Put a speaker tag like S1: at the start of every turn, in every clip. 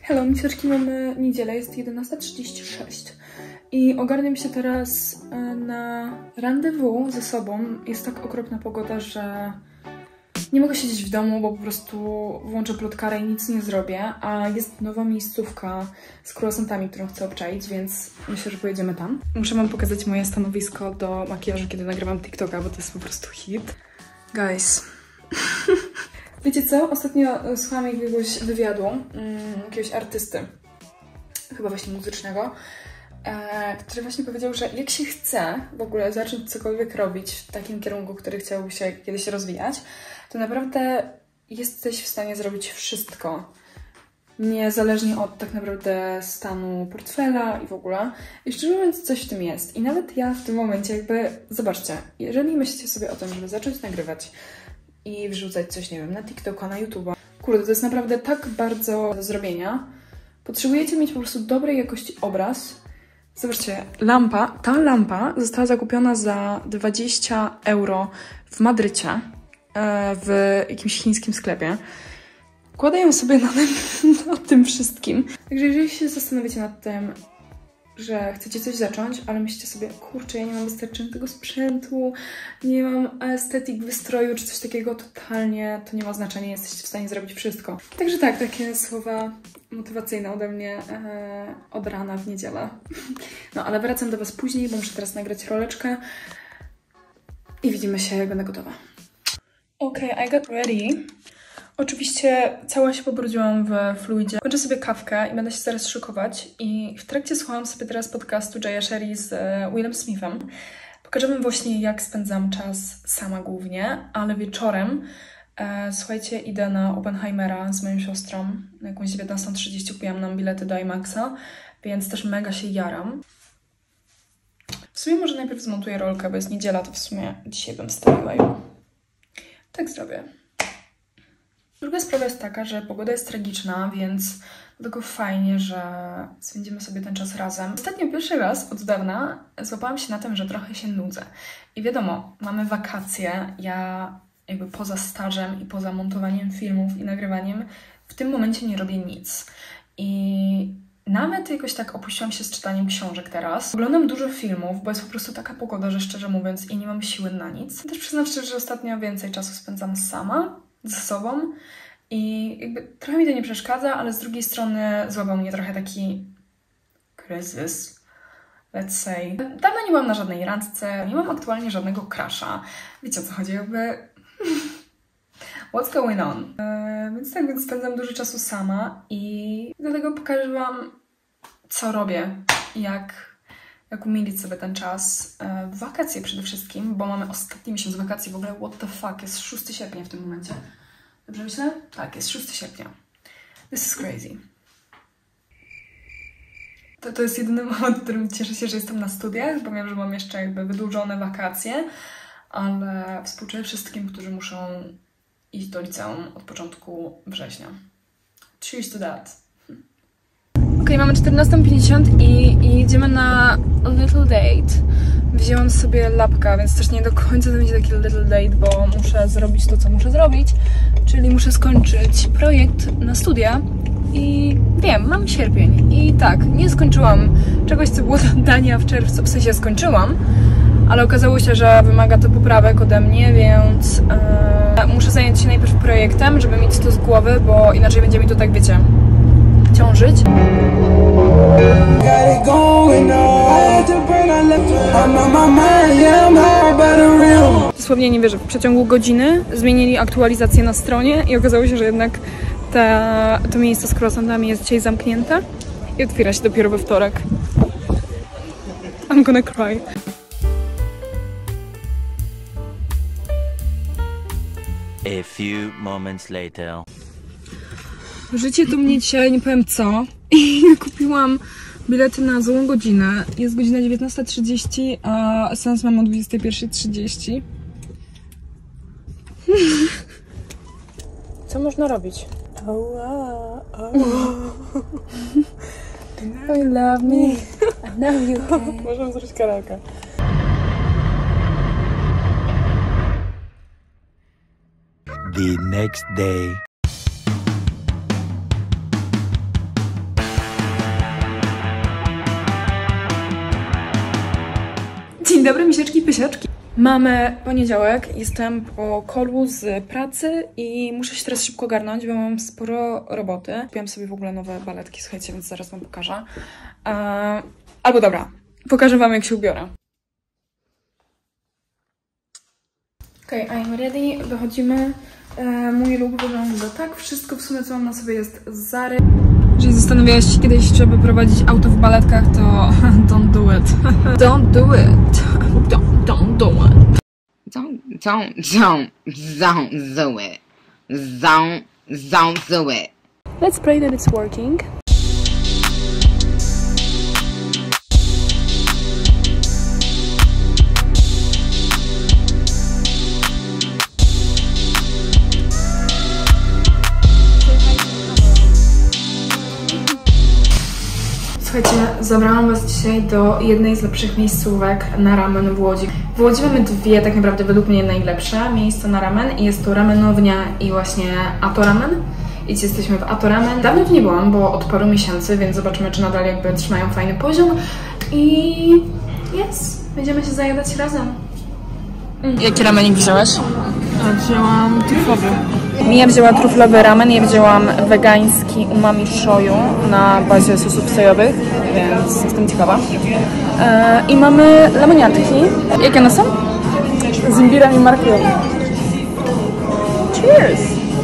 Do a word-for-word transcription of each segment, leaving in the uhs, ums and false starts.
S1: Hello, misiaczki, mamy niedzielę, jest jedenasta trzydzieści sześć i ogarniam się teraz na rendezvous ze sobą. Jest tak okropna pogoda, że nie mogę siedzieć w domu, bo po prostu włączę plotkarę i nic nie zrobię, a jest nowa miejscówka z croissantami, którą chcę obczaić, więc myślę, że pojedziemy tam. Muszę wam pokazać moje stanowisko do makijażu, kiedy nagrywam TikToka, bo to jest po prostu hit. Guys. Wiecie co? Ostatnio słuchałam jakiegoś wywiadu, um, jakiegoś artysty, chyba właśnie muzycznego, e, który właśnie powiedział, że jak się chce w ogóle zacząć cokolwiek robić w takim kierunku, który chciałby się kiedyś rozwijać, to naprawdę jesteś w stanie zrobić wszystko. Niezależnie od tak naprawdę stanu portfela i w ogóle. I szczerze mówiąc, coś w tym jest. I nawet ja w tym momencie jakby, zobaczcie, jeżeli myślicie sobie o tym, żeby zacząć nagrywać i wrzucać coś, nie wiem, na TikToka, na YouTube'a, kurde, to jest naprawdę tak bardzo do zrobienia. Potrzebujecie mieć po prostu dobrej jakości obraz. Zobaczcie, lampa, ta lampa została zakupiona za dwadzieścia euro w Madrycie, w jakimś chińskim sklepie. Kładę ją sobie na tym, na tym wszystkim. Także jeżeli się zastanowicie nad tym, że chcecie coś zacząć, ale myślicie sobie, kurczę, ja nie mam wystarczającego sprzętu, nie mam estetyk wystroju czy coś takiego, totalnie to nie ma znaczenia, jesteście w stanie zrobić wszystko. Także tak, takie słowa motywacyjne ode mnie e, od rana w niedzielę. No, ale wracam do was później, bo muszę teraz nagrać roleczkę i widzimy się, jak będę gotowa. Okej, okay, I got ready. Oczywiście cała się pobrudziłam w fluidzie. Kończę sobie kawkę i będę się zaraz szykować. I w trakcie słuchałam sobie teraz podcastu Jaya Sherry z Willem Smithem. Pokażę wam właśnie, jak spędzam czas sama głównie, ale wieczorem, e, słuchajcie, idę na Oppenheimera z moją siostrą. Na jakąś dziewiętnastą trzydzieści kupiłam nam bilety do IMAXa, więc też mega się jaram. W sumie może najpierw zmontuję rolkę, bo jest niedziela, to w sumie dzisiaj bym wstawiła ją. Tak zrobię. Druga sprawa jest taka, że pogoda jest tragiczna, więc dlatego fajnie, że spędzimy sobie ten czas razem. Ostatnio pierwszy raz od dawna złapałam się na tym, że trochę się nudzę. I wiadomo, mamy wakacje, ja jakby poza stażem i poza montowaniem filmów i nagrywaniem w tym momencie nie robię nic. I nawet jakoś tak opuściłam się z czytaniem książek teraz. Oglądam dużo filmów, bo jest po prostu taka pogoda, że szczerze mówiąc i nie mam siły na nic. Też przyznam szczerze, że ostatnio więcej czasu spędzam sama, ze sobą i jakby trochę mi to nie przeszkadza, ale z drugiej strony złapał mnie trochę taki kryzys, let's say. Dawno nie byłam na żadnej randce, nie mam aktualnie żadnego crusha. Wiecie, o co chodzi, jakby what's going on? Eee, więc tak, więc spędzam dużo czasu sama i dlatego pokażę wam, co robię, jak jak umilić sobie ten czas. E, wakacje przede wszystkim, bo mamy ostatni miesiąc wakacji, w ogóle what the fuck, jest szóstego sierpnia w tym momencie. Dobrze myślę? Tak, jest szóstego sierpnia. This is crazy. To, to jest jedyny moment, w którym cieszę się, że jestem na studiach, bo wiem, że mam jeszcze jakby wydłużone wakacje, ale współczuję wszystkim, którzy muszą iść do liceum od początku września. Cheers to that. Okej, okay, mamy czternastą pięćdziesiąt i, i idziemy na little date. Wzięłam sobie lapka, więc też nie do końca to będzie taki little date, bo muszę zrobić to, co muszę zrobić, czyli muszę skończyć projekt na studia i wiem, mam sierpień i tak, nie skończyłam czegoś, co było do dania w czerwcu, w sensie skończyłam, ale okazało się, że wymaga to poprawek ode mnie, więc yy, muszę zająć się najpierw projektem, żeby mieć to z głowy, bo inaczej będzie mi to tak, wiecie, ciążyć. Dosłownie nie wierzę, w przeciągu godziny zmienili aktualizację na stronie i okazało się, że jednak ta, to miejsce z croissantami jest dzisiaj zamknięte i otwiera się dopiero we wtorek. I'm gonna cry.
S2: A few moments later.
S1: Życie to mnie dzisiaj, nie powiem co, i kupiłam bilety na złą godzinę. Jest godzina dziewiętnasta trzydzieści, a seans mam o dwudziestej pierwszej trzydzieści. Co można robić? Oh, oh, oh. You love me, I know you can. Możemy zrobić karaoke.
S2: The next day.
S1: Dzień dobry, misieczki, pysieczki. Mamy poniedziałek, jestem po kolu z pracy i muszę się teraz szybko ogarnąć, bo mam sporo roboty. Kupiłam sobie w ogóle nowe baletki, słuchajcie, więc zaraz wam pokażę. Eee, albo dobra, pokażę wam, jak się ubiorę. Okej, okay, I'm ready, wychodzimy. Eee, mój look wygląda tak, wszystko w sumie, co mam na sobie, jest z Zary. Jeżeli zastanawiałeś się kiedyś, żeby prowadzić auto w baletkach, to don't do it. Don't do it. Don't, don't do it.
S3: Don't, don't, don't, don't do it. Don't, don't do it.
S1: Let's pray that it's working. Słuchajcie, zabrałam was dzisiaj do jednej z lepszych miejscówek na ramen w Łodzi. W Łodzi mamy dwie, tak naprawdę według mnie najlepsze miejsca na ramen i jest to ramenownia i właśnie Ato Ramen. I dzisiaj jesteśmy w Ato Ramen. Dawno tu nie byłam, bo od paru miesięcy, więc zobaczymy, czy nadal jakby trzymają fajny poziom. I jest, będziemy się zajadać razem. Mm. Jaki ramenik wziąłeś?
S4: Wzięłam truflowy.
S1: Mia wzięła truflowy ramen, ja wzięłam wegański umami shoyu na bazie sosów sojowych, więc jestem ciekawa. E, I mamy lemoniatki. Jakie one są? Z imbirem i marchwią. Cheers!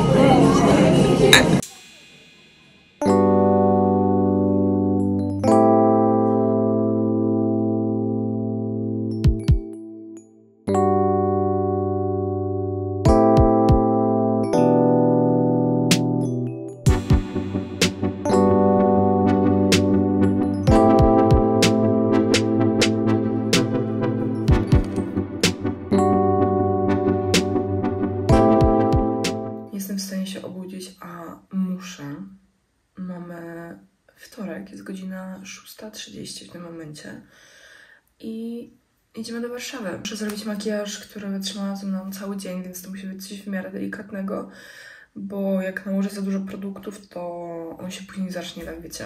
S1: Mamy wtorek, jest godzina szósta trzydzieści w tym momencie i idziemy do Warszawy. Muszę zrobić makijaż, który wytrzymała ze mną cały dzień, więc to musi być coś w miarę delikatnego, bo jak nałożę za dużo produktów, to on się później zacznie, tak wiecie.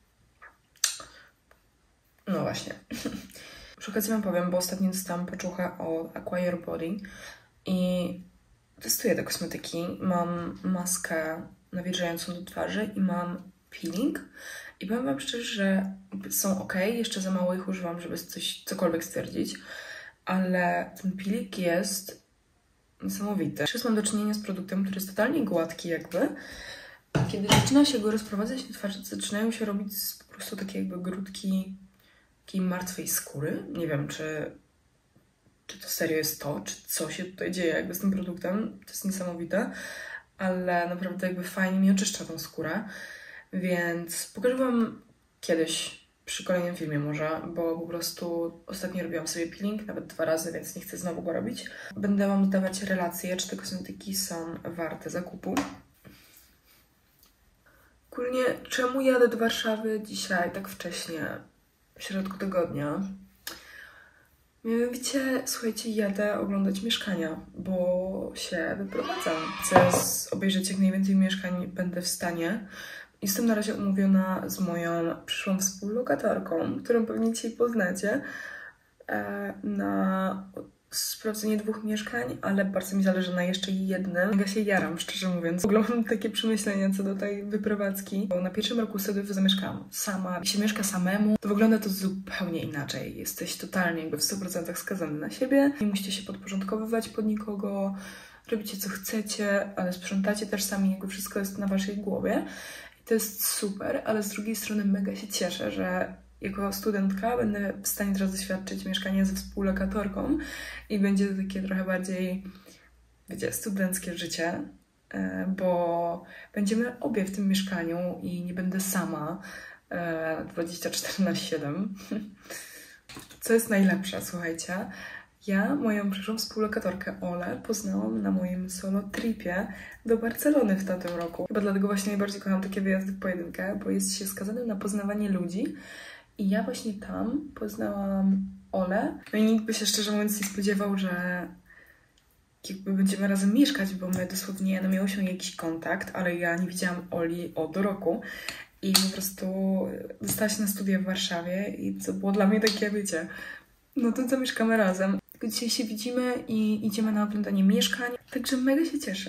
S1: No właśnie. Przy okazji wam powiem, bo ostatnio dostałam paczuchę od Acquire Body i testuję te kosmetyki. Mam maskę nawilżającą do twarzy i mam peeling. I powiem wam szczerze, że są ok, jeszcze za mało ich używam, żeby coś, cokolwiek stwierdzić, ale ten peeling jest niesamowity. Teraz mam do czynienia z produktem, który jest totalnie gładki jakby. Kiedy zaczyna się go rozprowadzać na twarzy, zaczynają się robić po prostu takie jakby grudki takiej martwej skóry. Nie wiem, czy, czy to serio jest to, czy co się tutaj dzieje jakby z tym produktem. To jest niesamowite, ale naprawdę jakby fajnie mi oczyszcza tą skórę, więc pokażę wam kiedyś przy kolejnym filmie może, bo po prostu ostatnio robiłam sobie peeling, nawet dwa razy, więc nie chcę znowu go robić. Będę wam dawać relacje, czy te kosmetyki są warte zakupu. Ogólnie, czemu jadę do Warszawy dzisiaj tak wcześnie, w środku tygodnia? Mianowicie, słuchajcie, jadę oglądać mieszkania, bo się wyprowadzam. Chcę obejrzeć jak najwięcej mieszkań, będę w stanie. Jestem na razie umówiona z moją przyszłą współlokatorką, którą pewnie dzisiaj poznacie, na sprawdzenie dwóch mieszkań, ale bardzo mi zależy na jeszcze jednym. Ja się jaram, szczerze mówiąc. W ogóle mam takie przemyślenia co do tej wyprowadzki, bo na pierwszym roku studiów zamieszkałam sama. Jak się mieszka samemu, to wygląda to zupełnie inaczej. Jesteś totalnie jakby w stu procentach skazany na siebie. Nie musicie się podporządkowywać pod nikogo, robicie co chcecie, ale sprzątacie też sami, jakby wszystko jest na waszej głowie. I to jest super, ale z drugiej strony mega się cieszę, że jako studentka będę w stanie teraz doświadczyć mieszkania ze współlokatorką i będzie to takie trochę bardziej, wiecie, studenckie życie, bo będziemy obie w tym mieszkaniu i nie będę sama dwadzieścia cztery na siedem. Co jest najlepsze, słuchajcie, ja moją przyszłą współlokatorkę Olę poznałam na moim solo tripie do Barcelony w tamtym roku. Chyba dlatego właśnie najbardziej kocham takie wyjazdy w pojedynkę, bo jest się skazanym na poznawanie ludzi. I ja właśnie tam poznałam Olę. No i nikt by się szczerze mówiąc nie spodziewał, że jakby będziemy razem mieszkać, bo my dosłownie, no miało się jakiś kontakt, ale ja nie widziałam Oli od roku. I po prostu dostała się na studia w Warszawie i to było dla mnie takie, wiecie, No to zamieszkamy razem. Tylko dzisiaj się widzimy i idziemy na oglądanie mieszkań, także mega się cieszę.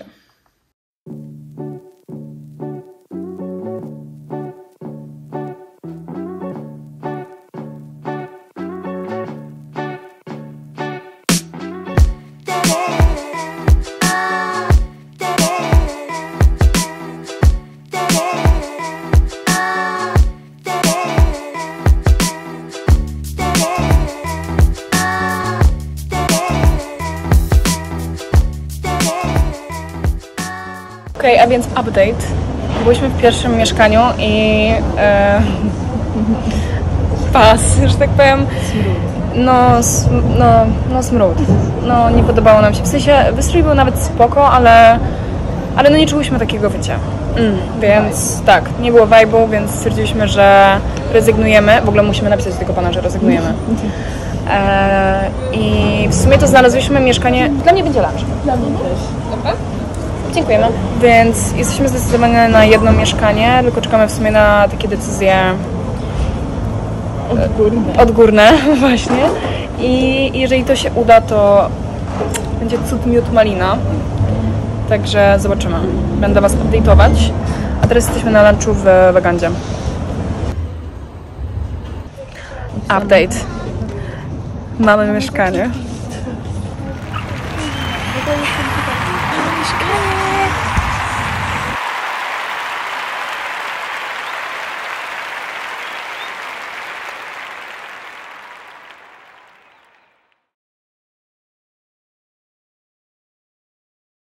S4: Okej, okay, a więc update. Byliśmy w pierwszym mieszkaniu i e, pas, że tak powiem. No, no, no smród. No nie podobało nam się. W sensie wystrój był nawet spoko, ale, ale no nie czułyśmy takiego wycia. Mm, więc tak, nie było vibe'u, więc stwierdziliśmy, że rezygnujemy. W ogóle musimy napisać do tego pana, że rezygnujemy. E, I w sumie to znalazłyśmy mieszkanie. Dla mnie będzie lunch. Dla mnie też. Dobra? Dziękujemy. Więc jesteśmy zdecydowani na jedno mieszkanie, tylko czekamy w sumie na takie decyzje odgórne, odgórne właśnie. I jeżeli to się uda, to będzie cud miód malina. Także zobaczymy. Będę was update'ować. A teraz jesteśmy na lunchu w Wegandzie. Update. Mamy mieszkanie.